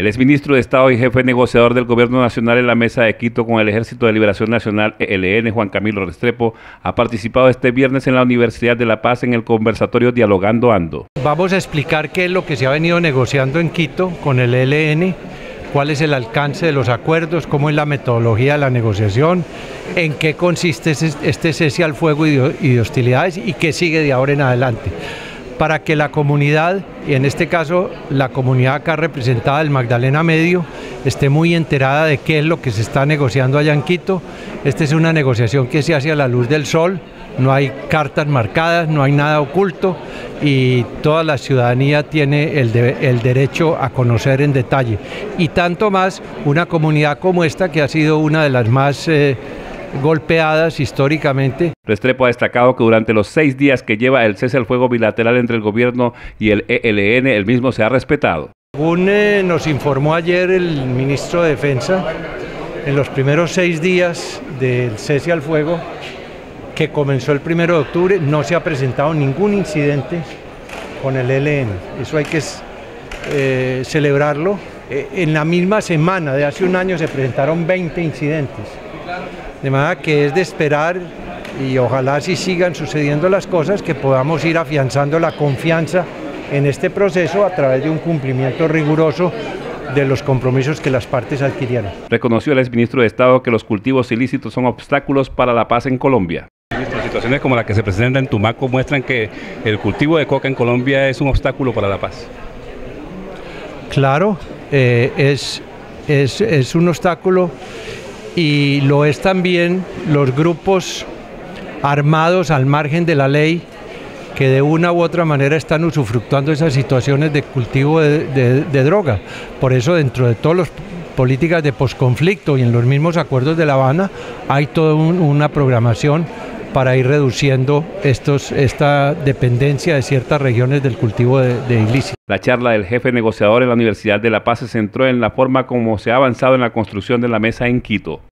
El exministro de Estado y jefe negociador del Gobierno Nacional en la Mesa de Quito con el Ejército de Liberación Nacional, ELN, Juan Camilo Restrepo, ha participado este viernes en la Universidad de La Paz en el conversatorio Dialogando Ando. Vamos a explicar qué es lo que se ha venido negociando en Quito con el ELN, cuál es el alcance de los acuerdos, cómo es la metodología de la negociación, en qué consiste este cese al fuego y de hostilidades y qué sigue de ahora en adelante, para que la comunidad, y en este caso la comunidad acá representada del Magdalena Medio, esté muy enterada de qué es lo que se está negociando allá en Quito. Esta es una negociación que se hace a la luz del sol, no hay cartas marcadas, no hay nada oculto y toda la ciudadanía tiene el derecho a conocer en detalle. Y tanto más una comunidad como esta, que ha sido una de las más golpeadas históricamente. Restrepo ha destacado que durante los 6 días que lleva el cese al fuego bilateral entre el gobierno y el ELN, el mismo se ha respetado. Según nos informó ayer el ministro de Defensa, en los primeros 6 días del cese al fuego, que comenzó el 1 de octubre, no se ha presentado ningún incidente con el ELN. Eso hay que celebrarlo. En la misma semana de hace un año se presentaron 20 incidentes. De manera que es de esperar, y ojalá si sigan sucediendo las cosas, que podamos ir afianzando la confianza en este proceso a través de un cumplimiento riguroso de los compromisos que las partes adquirieron. Reconoció el exministro de Estado que los cultivos ilícitos son obstáculos para la paz en Colombia. Situaciones como la que se presenta en Tumaco muestran que el cultivo de coca en Colombia es un obstáculo para la paz. Claro, es un obstáculo. Y lo es también los grupos armados al margen de la ley que de una u otra manera están usufructuando esas situaciones de cultivo de droga. Por eso dentro de todas las políticas de posconflicto y en los mismos acuerdos de La Habana hay toda una programación para ir reduciendo esta dependencia de ciertas regiones del cultivo de ilícito. La charla del jefe negociador en la Universidad de La Paz se centró en la forma como se ha avanzado en la construcción de la mesa en Quito.